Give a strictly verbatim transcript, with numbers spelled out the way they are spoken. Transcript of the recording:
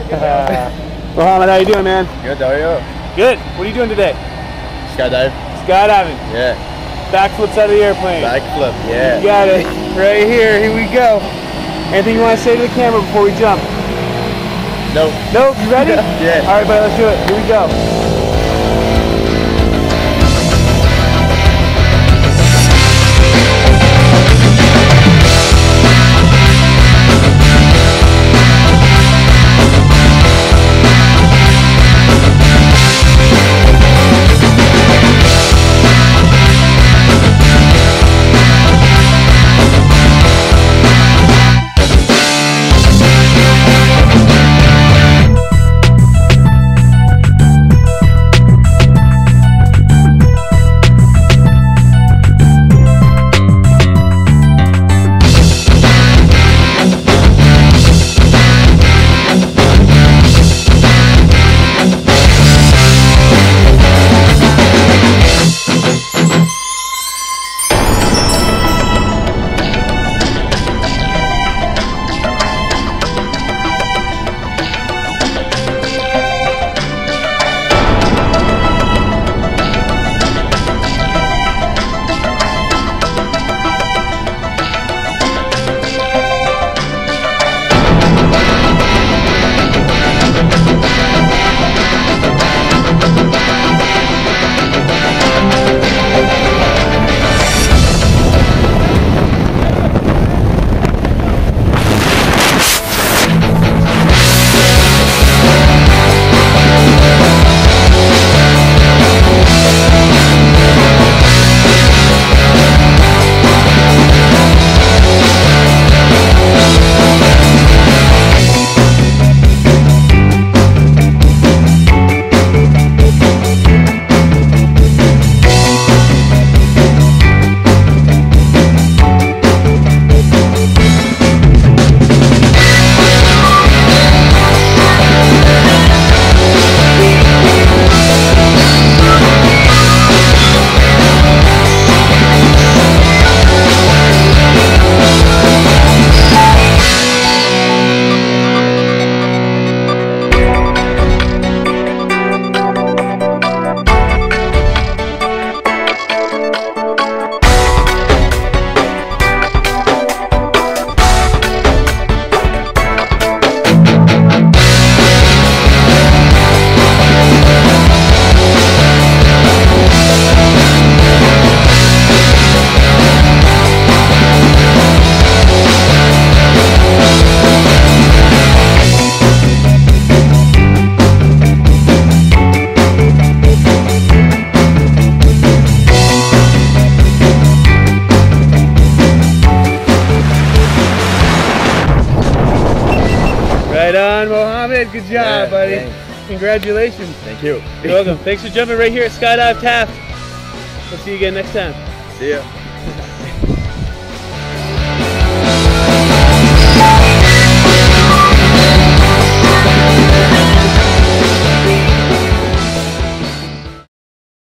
Mohammed, how you doing, man? Good, how are you? Good. What are you doing today? Skydive. Skydiving. Yeah. Backflips out of the airplane. Backflip, yeah. You got it. Right here. Here we go. Anything you want to say to the camera before we jump? Nope. Nope. You ready? Yeah. All right, buddy. Let's do it. Here we go. Right on, Mohammed. Good job, yeah, buddy. Thanks. Congratulations. Thank you. You're welcome. Thanks for jumping right here at Skydive Taft. We'll see you again next time. See ya.